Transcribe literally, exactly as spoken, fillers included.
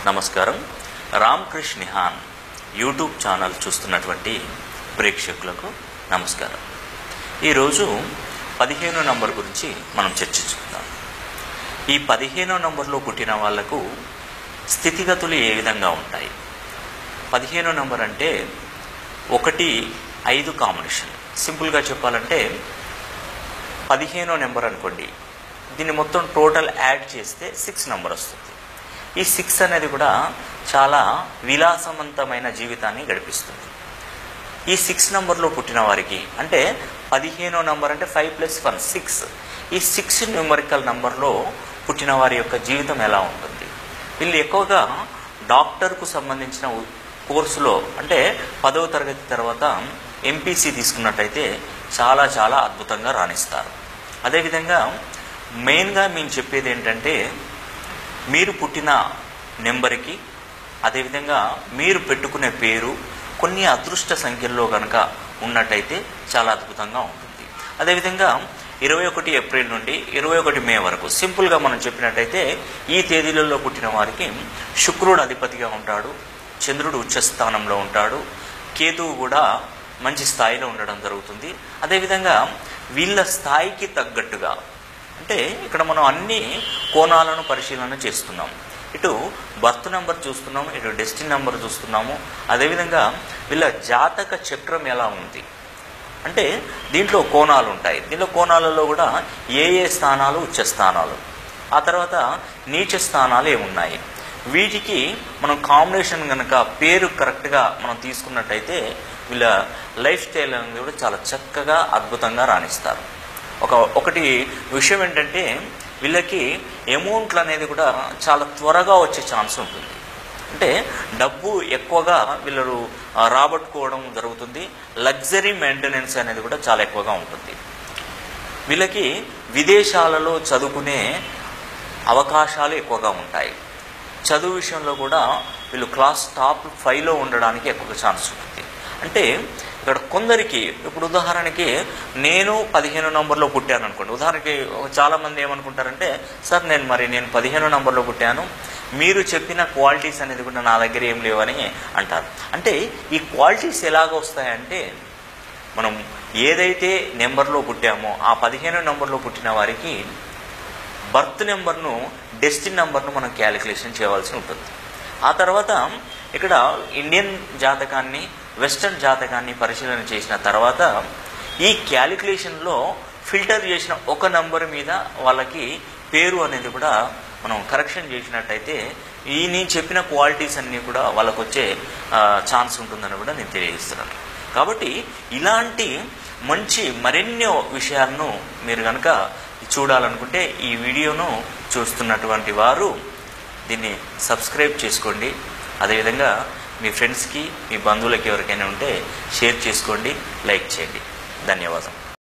నమస్కారం. Ramakrishna Nihan YouTube channel చూస్తున్నటువంటి ప్రేక్షకులకు నమస్కారం. ఈరోజు పదిహేనో నంబర్ గురించి మనం చర్చించుకుందాం. ఈ పదిహేనో నంబర్లో పుట్టిన వాళ్లకు స్థితిగతులు ఏ విధంగా ఉంటాయి? పదిహేనో నంబర్ అంటే ఒకటి ఐదు కాంబినేషన్. సింపుల్గా చెప్పాలంటే పదిహేనో నెంబర్ అనుకోండి, దీన్ని మొత్తం టోటల్ యాడ్ చేస్తే సిక్స్ నెంబర్ వస్తుంది. ఈ సిక్స్ అనేది కూడా చాలా విలాసవంతమైన జీవితాన్ని గడిపిస్తుంది. ఈ సిక్స్ నెంబర్లో పుట్టిన వారికి అంటే పదిహేనో నంబర్ అంటే ఫైవ్ ప్లస్ వన్ సిక్స్. ఈ సిక్స్ న్యూమరికల్ నంబర్లో పుట్టిన వారి యొక్క జీవితం ఎలా ఉంటుంది? వీళ్ళు ఎక్కువగా డాక్టర్కు సంబంధించిన కోర్సులో అంటే పదవ తరగతి తర్వాత ఎంపీసీ తీసుకున్నట్టయితే చాలా చాలా అద్భుతంగా రాణిస్తారు. అదేవిధంగా మెయిన్గా మేము చెప్పేది ఏంటంటే మీరు పుట్టిన నెంబర్కి అదేవిధంగా మీరు పెట్టుకునే పేరు కొన్ని అదృష్ట సంఖ్యల్లో కనుక ఉన్నట్టయితే చాలా అద్భుతంగా ఉంటుంది. అదేవిధంగా ఇరవై ఒకటి ఏప్రిల్ నుండి ఇరవై ఒకటి మే వరకు సింపుల్గా మనం చెప్పినట్టయితే ఈ తేదీలలో పుట్టిన వారికి శుక్రుడు అధిపతిగా ఉంటాడు, చంద్రుడు ఉచ్చస్థానంలో ఉంటాడు, కేతువు కూడా మంచి స్థాయిలో ఉండడం జరుగుతుంది. అదేవిధంగా వీళ్ళ స్థాయికి తగ్గట్టుగా అంటే ఇక్కడ మనం అన్ని కోణాలను పరిశీలన చేస్తున్నాం. ఇటు బర్త్ నెంబర్ చూస్తున్నాము, ఇటు డెస్టినీ నెంబర్ చూస్తున్నాము. అదేవిధంగా వీళ్ళ జాతక చక్రం ఎలా ఉంది అంటే దీంట్లో కోణాలు ఉంటాయి. దీంట్లో కోణాలలో కూడా ఏ ఏ స్థానాలు ఉచ్చ స్థానాలు, ఆ తర్వాత నీచ స్థానాలు ఏమున్నాయి, వీటికి మనం కాంబినేషన్ కనుక పేరు కరెక్ట్గా మనం తీసుకున్నట్టయితే వీళ్ళ లైఫ్ స్టైల్ అనేది కూడా చాలా చక్కగా అద్భుతంగా రాణిస్తారు. ఒక ఒకటి విషయం ఏంటంటే వీళ్ళకి అమౌంట్లు అనేది కూడా చాలా త్వరగా వచ్చే ఛాన్స్ ఉంటుంది. అంటే డబ్బు ఎక్కువగా వీళ్ళు రాబట్టుకోవడం జరుగుతుంది. లగ్జరీ మెయింటెనెన్స్ అనేది కూడా చాలా ఎక్కువగా ఉంటుంది. వీళ్ళకి విదేశాలలో చదువుకునే అవకాశాలు ఎక్కువగా ఉంటాయి. చదువు విషయంలో కూడా వీళ్ళు క్లాస్ టాప్ ఫైవ్లో ఉండడానికి ఎక్కువ ఛాన్స్ ఉంటుంది. అంటే ఇక్కడ కొందరికి ఇప్పుడు ఉదాహరణకి నేను పదిహేను నంబర్లో పుట్టాను అనుకోండి. ఉదాహరణకి చాలామంది ఏమనుకుంటారంటే సార్ నేను మరి నేను పదిహేను నంబర్లో పుట్టాను, మీరు చెప్పిన క్వాలిటీస్ అనేది కూడా నా దగ్గర ఏం లేవని అంటారు. అంటే ఈ క్వాలిటీస్ ఎలాగ వస్తాయంటే మనం ఏదైతే నెంబర్లో పుట్టామో ఆ పదిహేను నంబర్లో పుట్టిన వారికి బర్త్ నెంబర్ను డెస్టినీ నెంబర్ను మనం క్యాలిక్యులేషన్ చేయవలసి ఉంటుంది. ఆ తర్వాత ఇక్కడ ఇండియన్ జాతకాన్ని వెస్టర్న్ జాతకాన్ని పరిశీలన చేసిన తర్వాత ఈ క్యాలిక్యులేషన్లో ఫిల్టర్ చేసిన ఒక నంబర్ మీద వాళ్ళకి పేరు అనేది కూడా మనం కరెక్షన్ చేసినట్టయితే ఈ నేను చెప్పిన క్వాలిటీస్ అన్నీ కూడా వాళ్ళకు వచ్చే ఛాన్స్ ఉంటుందని కూడా నేను తెలియజేస్తున్నాను. కాబట్టి ఇలాంటి మంచి మరెన్నో విషయాలను మీరు కనుక చూడాలనుకుంటే ఈ వీడియోను చూస్తున్నటువంటి వారు దీన్ని సబ్స్క్రైబ్ చేసుకోండి. అదేవిధంగా మీ ఫ్రెండ్స్కి మీ బంధువులకి ఎవరికైనా ఉంటే షేర్ చేసుకోండి, లైక్ చేయండి. ధన్యవాదం.